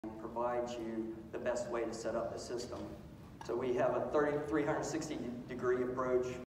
provides you the best way to set up the system. So we have a 360-degree approach